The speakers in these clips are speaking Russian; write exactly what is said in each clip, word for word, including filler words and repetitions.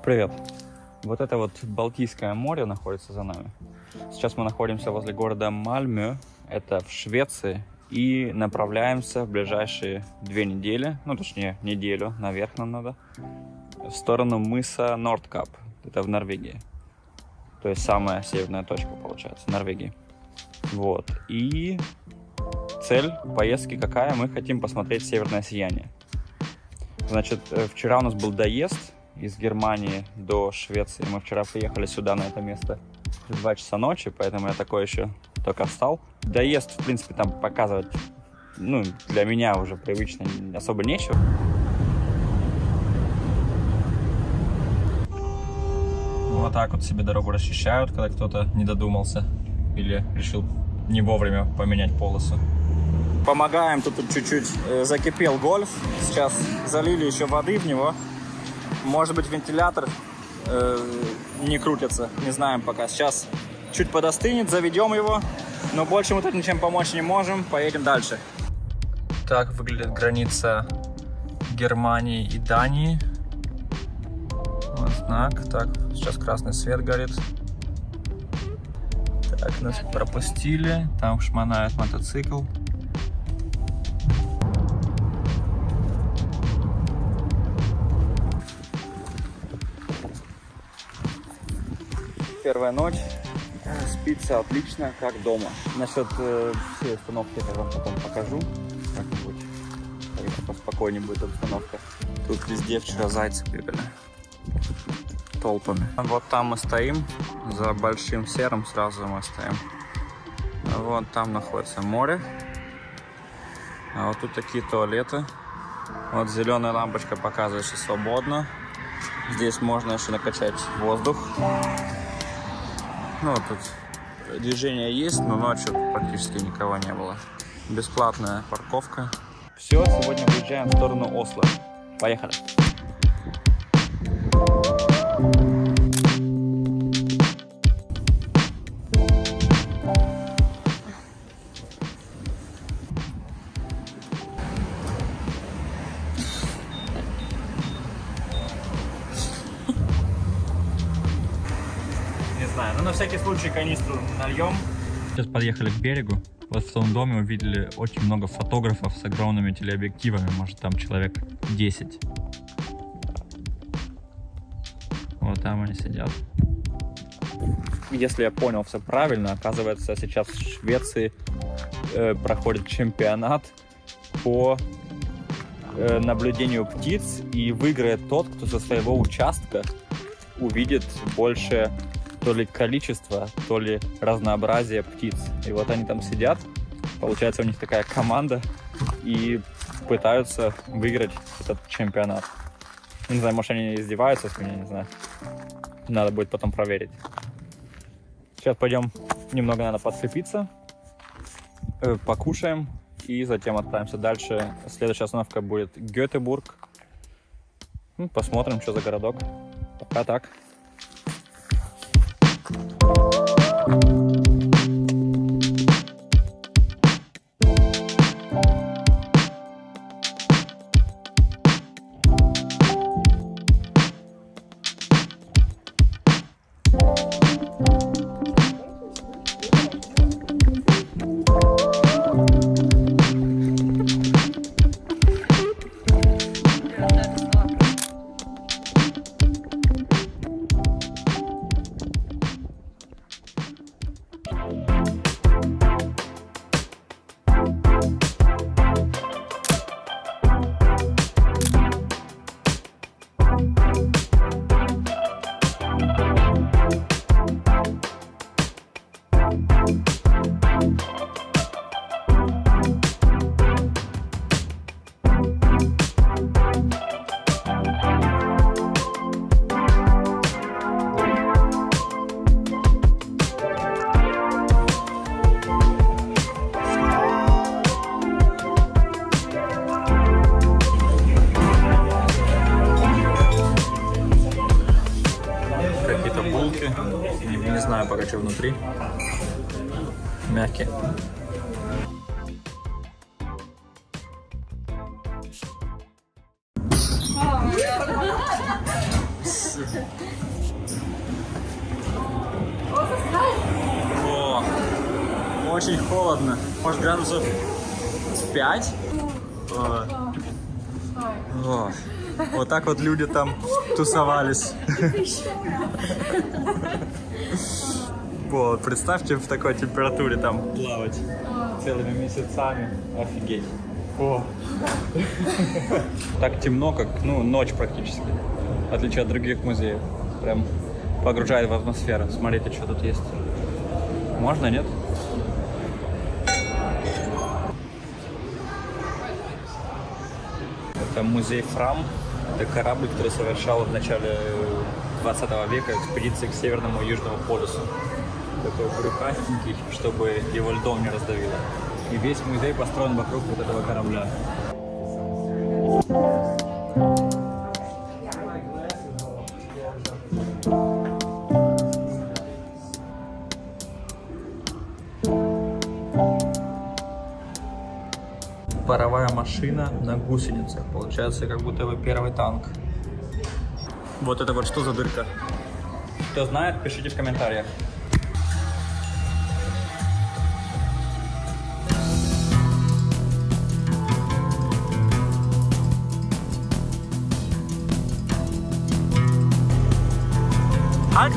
Привет! Вот это вот Балтийское море находится за нами. Сейчас мы находимся возле города Мальмö, это в Швеции, и направляемся в ближайшие две недели, ну точнее неделю, наверх нам надо, в сторону мыса Нордкап, это в Норвегии. То есть самая северная точка, получается, Норвегии. Вот, и цель поездки какая? Мы хотим посмотреть северное сияние. Значит, вчера у нас был доезд из Германии до Швеции. Мы вчера приехали сюда, на это место, в два часа ночи, поэтому я такой еще только встал. Доезд, в принципе, там показывать, ну, для меня уже привычно особо нечего. Вот так вот себе дорогу расчищают, когда кто-то не додумался или решил не вовремя поменять полосу. Помогаем, тут чуть-чуть закипел гольф. Сейчас залили еще воды в него. Может быть, вентилятор э, не крутится, не знаем пока. Сейчас чуть подостынет, заведем его, но больше мы тут ничем помочь не можем. Поедем дальше. Так выглядит граница Германии и Дании. Вот знак. Так, сейчас красный свет горит. Так, нас пропустили. Там шмонает мотоцикл. Первая ночь, спится отлично, как дома. Насчет э, всей установки я вам потом покажу как-нибудь, когда поспокойнее будет обстановка. Тут везде вчера зайцы бегали толпами. Вот там мы стоим, за большим серым сразу мы стоим. Вот там находится море. А вот тут такие туалеты. Вот зеленая лампочка показывает, что свободно. Здесь можно еще накачать воздух. Ну, тут движение есть, но ночью практически никого не было. Бесплатная парковка. Все, сегодня выезжаем в сторону Осло. Поехали. Ну, на всякий случай канистру нальем. Сейчас подъехали к берегу. Вот в том доме увидели очень много фотографов с огромными телеобъективами. Может, там человек десять. Вот там они сидят. Если я понял все правильно, оказывается, сейчас в Швеции э, проходит чемпионат по э, наблюдению птиц. И выиграет тот, кто со своего участка увидит больше то ли количество, то ли разнообразие птиц. И вот они там сидят, получается у них такая команда, и пытаются выиграть этот чемпионат. Не знаю, может они издеваются с меня, не знаю. Надо будет потом проверить. Сейчас пойдем, немного надо подкрепиться, покушаем, и затем отправимся дальше. Следующая остановка будет Гетеборг. Посмотрим, что за городок. Пока так. Не, не знаю пока, что внутри. Мягкие. О, очень холодно. Может, градусов пять? О. О. Вот так вот люди там тусовались. Вот, представьте в такой температуре там плавать целыми месяцами. Офигеть. О. Так темно, как, ну, ночь практически. В отличие от других музеев. Прям погружает в атмосферу. Смотрите, что тут есть. Можно, нет? Это музей Фрам. Это корабль, который совершал в начале двадцатого века экспедиции к Северному и Южному полюсу. Такой брюхастенький, чтобы его льдом не раздавило. И весь музей построен вокруг вот этого корабля. Паровая машина на гусеницах. Получается, как будто бы первый танк. Вот это вот что за дырка? Кто знает, пишите в комментариях. Halt!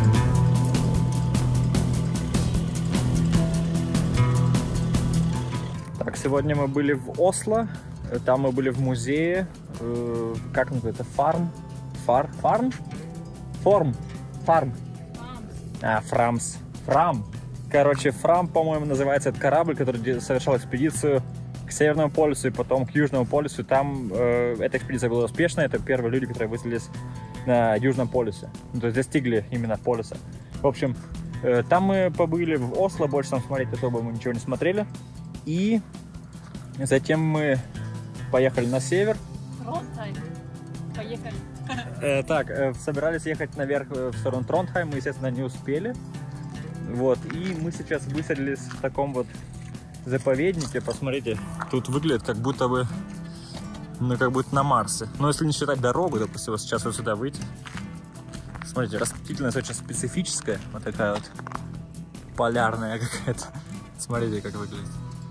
Так, сегодня мы были в Осло, там мы были в музее, э, как называется, фарм, фар, фарм, форм, фарм, а, фрамс, фрам, короче, фрам, по-моему, называется этот корабль, который совершал экспедицию к Северному полюсу и потом к Южному полюсу, там э, эта экспедиция была успешной, это первые люди, которые высадились на Южном полюсе, ну, то есть достигли именно полюса. В общем, э, там мы побыли в Осло, больше там смотреть особо мы ничего не смотрели. И затем мы поехали на север. Тронхайм. Поехали. Э, так, э, собирались ехать наверх в сторону Тронхайм, мы, естественно, не успели. Вот, и мы сейчас высадились в таком вот заповеднике. Посмотрите, тут выглядит как будто бы, ну, как будто на Марсе. Но если не считать дорогу, допустим, вот сейчас вот сюда выйти. Смотрите, растительность очень специфическая, вот такая вот полярная какая-то. Смотрите, как выглядит.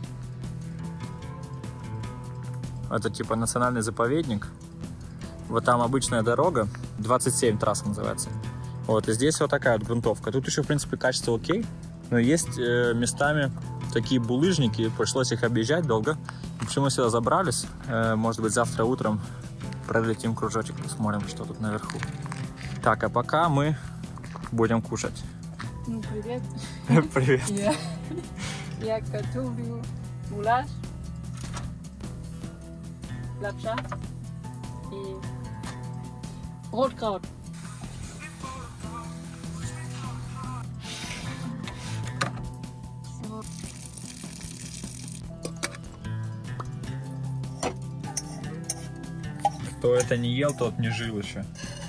Это типа национальный заповедник. Вот там обычная дорога, двадцать семь трасса называется. Вот, и здесь вот такая вот грунтовка. Тут еще, в принципе, качество окей, но есть э, местами такие булыжники, пришлось их объезжать долго. В общем, мы сюда забрались. Э, может быть, завтра утром пролетим кружочек, посмотрим, что тут наверху. Так, а пока мы будем кушать. Ну, привет. Привет. Я, я готовлю гуляш, лапша и ротkraut. Кто это не ел, тот не жил еще.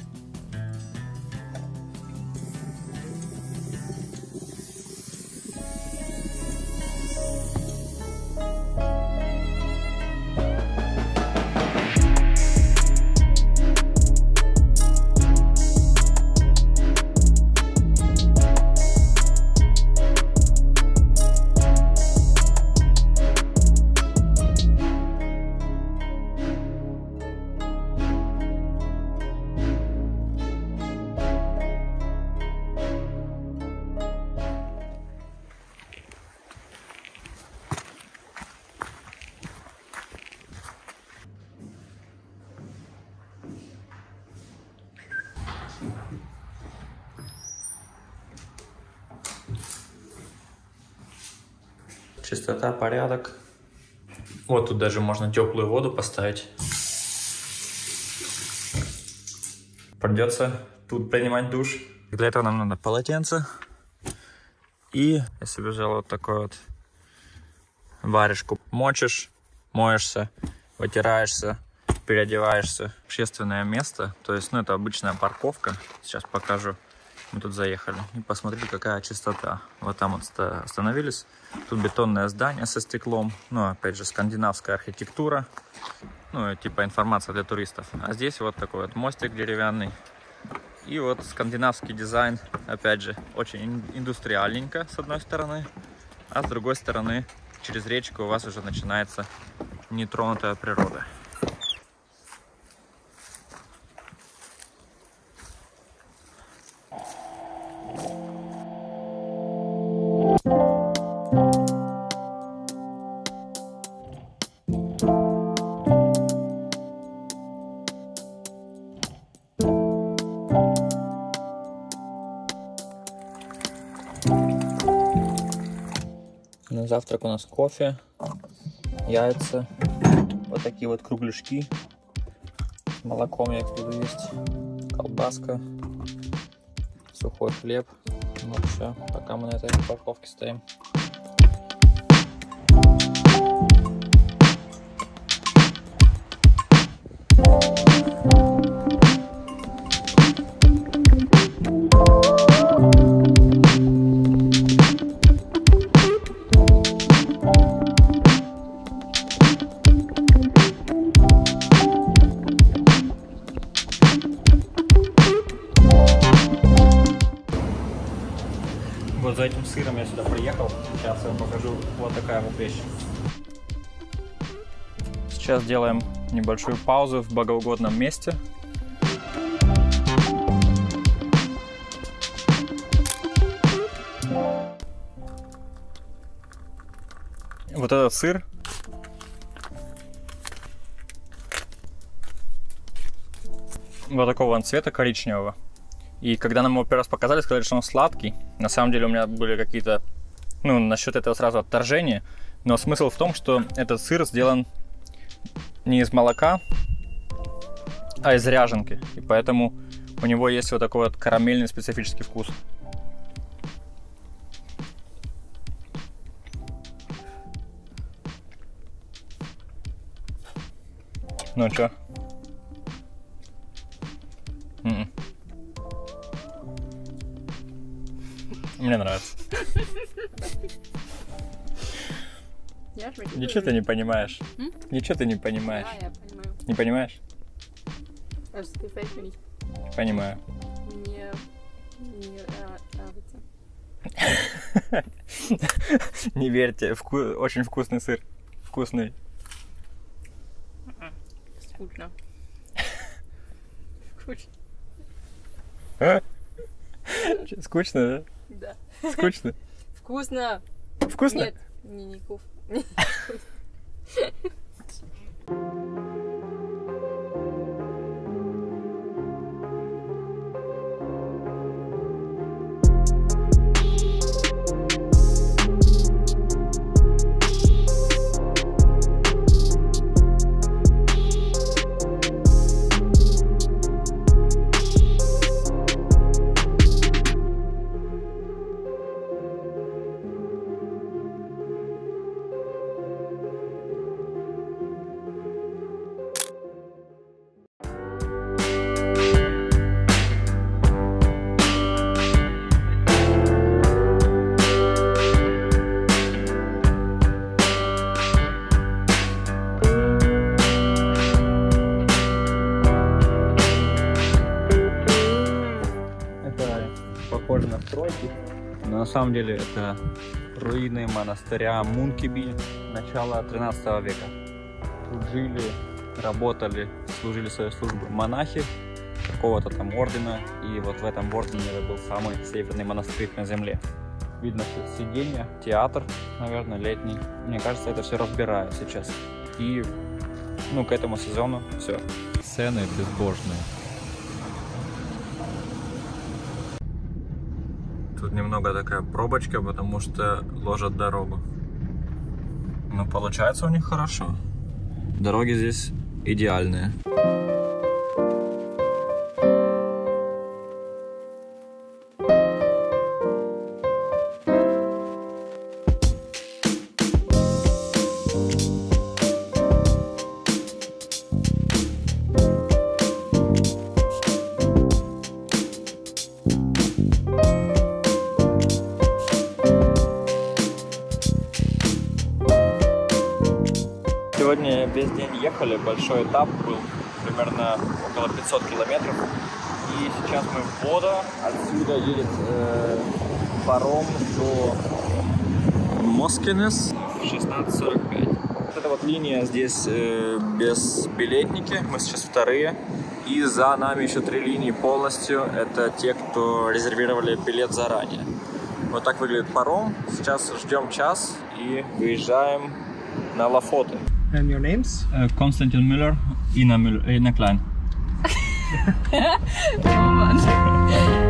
Чистота, порядок. Вот тут даже можно теплую воду поставить. Придется тут принимать душ. Для этого нам надо полотенце. И я себе взял вот такой вот варежку. Мочишь, моешься, вытираешься, переодеваешься. Общественное место, то есть, ну, это обычная парковка. Сейчас покажу. Мы тут заехали. И посмотрите, какая чистота. Вот там вот остановились. Тут бетонное здание со стеклом. Ну, опять же, скандинавская архитектура. Ну, типа информация для туристов. А здесь вот такой вот мостик деревянный. И вот скандинавский дизайн, опять же, очень индустриальненько с одной стороны, а с другой стороны, через речку у вас уже начинается нетронутая природа. На завтрак у нас кофе, яйца, вот такие вот кругляшки с молоком, я их буду есть, колбаска, сухой хлеб. Ну все, пока мы на этой парковке стоим. Вот за этим сыром я сюда приехал. Сейчас я вам покажу. Вот такая вот вещь. Сейчас делаем небольшую паузу в богоугодном месте. Вот этот сыр вот такого он цвета, коричневого. И когда нам его первый раз показали, сказали, что он сладкий. На самом деле у меня были какие-то, ну, насчет этого сразу отторжения. Но смысл в том, что этот сыр сделан не из молока, а из ряженки. И поэтому у него есть вот такой вот карамельный специфический вкус. Ну чё? М-м. Мне нравится. Ничего ты не понимаешь. М? Ничего ты не понимаешь. Да, я понимаю. Не понимаешь? Es gefällt mir nicht. Понимаю. Мне не нравится. Не верьте, вку... очень вкусный сыр. Вкусный. Скучно. Скучно. Скучно, да? Да. Скучно? Вкусно. Вкусно? Нет, не, не вкусно. Похоже на стройки, но на самом деле это руины монастыря Мункеби начала тринадцатого века. Тут жили, работали, служили свою службу монахи какого-то там ордена, и вот в этом ордене был самый северный монастырь на земле. Видно все сиденья, театр, наверное, летний. Мне кажется, это все разбирают сейчас. И, ну, к этому сезону все. Сцены безбожные. Тут немного такая пробочка, потому что ложат дорогу. Но получается у них хорошо. Дороги здесь идеальные. Сегодня весь день ехали, большой этап был, примерно около пятисот километров. И сейчас мы в Бодо. Отсюда едет э, паром до Москинес в шестнадцать сорок пять. Вот эта вот линия здесь э, без билетники. Мы сейчас вторые. И за нами еще три линии полностью. Это те, кто резервировали билет заранее. Вот так выглядит паром. Сейчас ждем час и выезжаем на Лафоты. And your names? Uh, Konstantin Müller, Ina, Müller, Ina Klein. Oh Mann.